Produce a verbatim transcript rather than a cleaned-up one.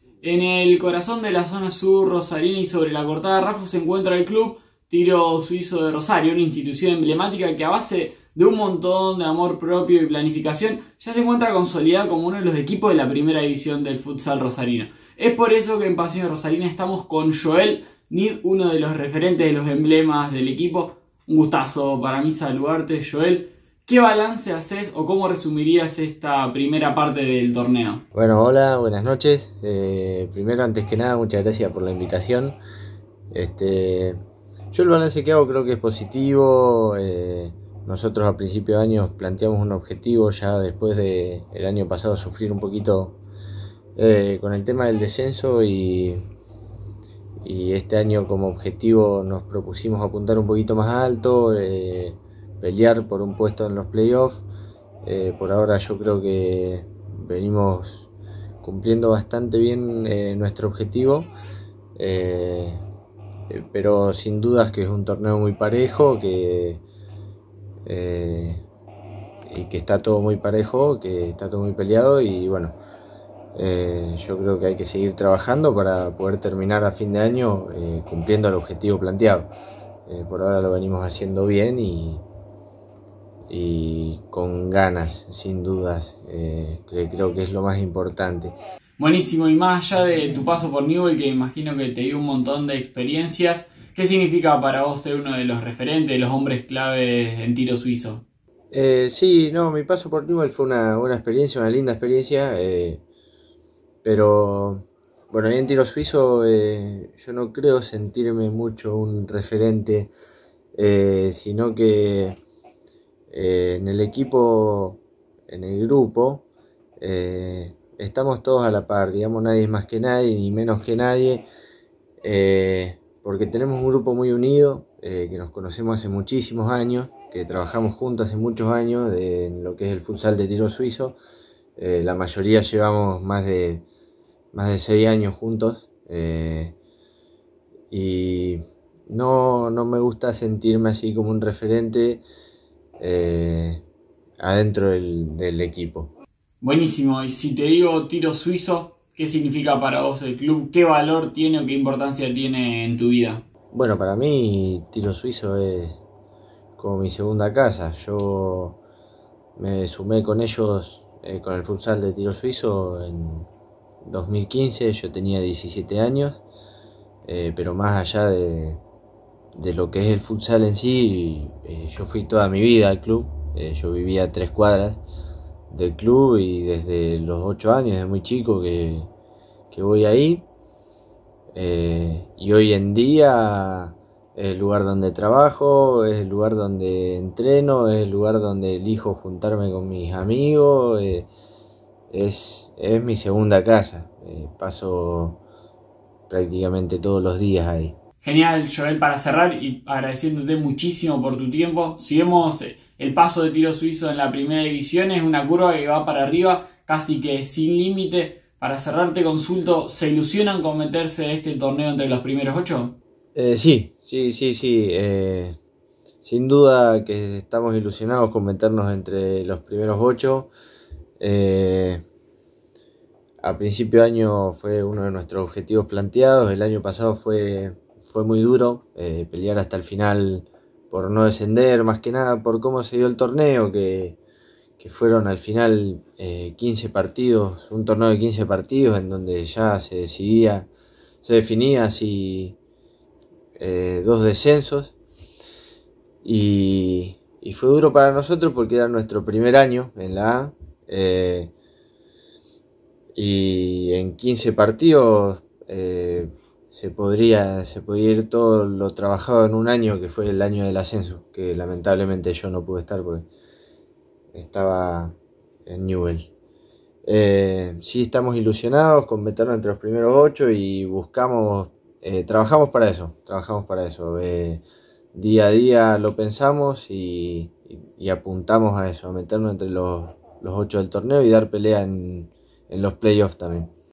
En el corazón de la zona sur rosarina y sobre la cortada de Rafo se encuentra el club Tiro Suizo de Rosario, una institución emblemática que a base de un montón de amor propio y planificación ya se encuentra consolidada como uno de los equipos de la primera división del futsal rosarino. Es por eso que en Pasión Rosarina estamos con Joel Nid, uno de los referentes de los emblemas del equipo. Un gustazo para mí saludarte, Joel. ¿Qué balance haces o cómo resumirías esta primera parte del torneo? Bueno, hola, buenas noches. Eh, primero, antes que nada, muchas gracias por la invitación. Este, yo el balance que hago creo que es positivo. Eh, nosotros a principio de año planteamos un objetivo ya después de el año pasado sufrir un poquito eh, con el tema del descenso y, y este año como objetivo nos propusimos apuntar un poquito más alto, eh, pelear por un puesto en los playoffs. Eh, por ahora yo creo que venimos cumpliendo bastante bien eh, nuestro objetivo, eh, pero sin dudas que es un torneo muy parejo, que, eh, y que está todo muy parejo, que está todo muy peleado y bueno, eh, yo creo que hay que seguir trabajando para poder terminar a fin de año eh, cumpliendo el objetivo planteado. Eh, por ahora lo venimos haciendo bien y y con ganas, sin dudas, eh, creo que es lo más importante. Buenísimo, y más allá de tu paso por Newell, que imagino que te dio un montón de experiencias, ¿qué significa para vos ser uno de los referentes, de los hombres clave en tiro suizo? Eh, sí, no, mi paso por Newell fue una buena experiencia, una linda experiencia, eh, pero bueno, ahí en tiro suizo eh, yo no creo sentirme mucho un referente, eh, sino que Eh, en el equipo, en el grupo, eh, estamos todos a la par, digamos, nadie es más que nadie, ni menos que nadie, eh, porque tenemos un grupo muy unido, eh, que nos conocemos hace muchísimos años, que trabajamos juntos hace muchos años de, en lo que es el futsal de tiro suizo. Eh, la mayoría llevamos más de, más de seis años juntos, eh, y no, no me gusta sentirme así como un referente Eh, adentro del, del equipo. Buenísimo, y si te digo tiro suizo, ¿qué significa para vos el club? ¿Qué valor tiene o qué importancia tiene en tu vida? Bueno, para mí tiro suizo es como mi segunda casa. Yo me sumé con ellos, eh, con el futsal de tiro suizo en dos mil quince, yo tenía diecisiete años, eh, pero más allá de, de lo que es el futsal en sí, eh, yo fui toda mi vida al club. Eh, yo vivía a tres cuadras del club y desde los ocho años, desde muy chico que, que voy ahí. Eh, y hoy en día es el lugar donde trabajo, es el lugar donde entreno, es el lugar donde elijo juntarme con mis amigos. Eh, es, es mi segunda casa. Eh, paso prácticamente todos los días ahí. Genial, Joel, para cerrar y agradeciéndote muchísimo por tu tiempo. Si vemos el paso de tiro suizo en la primera división, es una curva que va para arriba, casi que sin límite. Para cerrar te consulto, ¿se ilusionan con meterse este torneo entre los primeros ocho? Eh, sí, sí, sí, sí. Eh, sin duda que estamos ilusionados con meternos entre los primeros ocho. Eh, a principio de año fue uno de nuestros objetivos planteados. El año pasado fue... Fue muy duro eh, pelear hasta el final por no descender, más que nada por cómo se dio el torneo, que, que fueron al final eh, quince partidos, un torneo de quince partidos en donde ya se decidía, se definía si eh, dos descensos, y, y fue duro para nosotros porque era nuestro primer año en la A, eh, y en quince partidos eh, se podría se podía ir todo lo trabajado en un año, que fue el año del ascenso, que lamentablemente yo no pude estar porque estaba en Newell. Eh, sí, estamos ilusionados con meternos entre los primeros ocho y buscamos, eh, trabajamos para eso, trabajamos para eso. Eh, día a día lo pensamos y, y, y apuntamos a eso, a meternos entre los, los ocho del torneo y dar pelea en, en los playoffs también.